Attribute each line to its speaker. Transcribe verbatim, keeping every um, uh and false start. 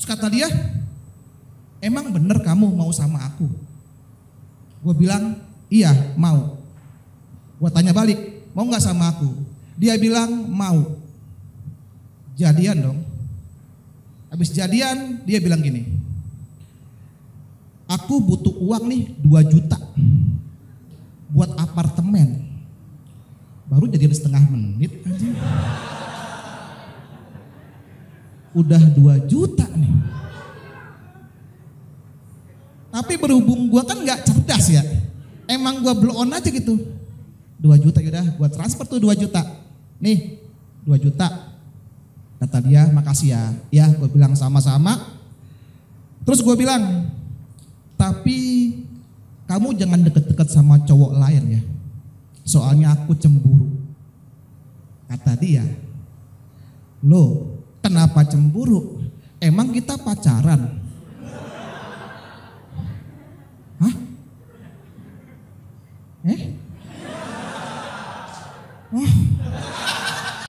Speaker 1: Terus kata dia, emang bener kamu mau sama aku? Gue bilang, iya mau. Gue tanya balik, mau gak sama aku? Dia bilang mau. Jadian dong. Habis jadian dia bilang gini, aku butuh uang nih dua juta buat apartemen. Baru jadian setengah menit aja. Udah dua juta nih. Tapi berhubung gue kan gak cerdas ya, emang gue blow on aja gitu. Dua juta yaudah gue transfer tuh dua juta. Nih dua juta. Kata dia makasih ya. Ya gue bilang sama-sama. Terus gue bilang, tapi kamu jangan deket-deket sama cowok lain ya. Soalnya aku cemburu. Kata dia, loh kenapa cemburu? Emang kita pacaran? Hah? Eh? Oh.